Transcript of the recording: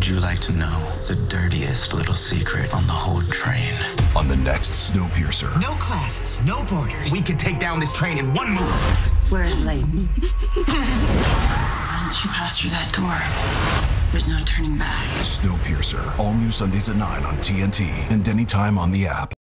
Would you like to know the dirtiest little secret on the whole train? On the next Snowpiercer. No classes, no borders. We can take down this train in one move. Where is Layton? Once you pass through that door, there's no turning back. Snowpiercer. All new Sundays at 9 on TNT and anytime on the app.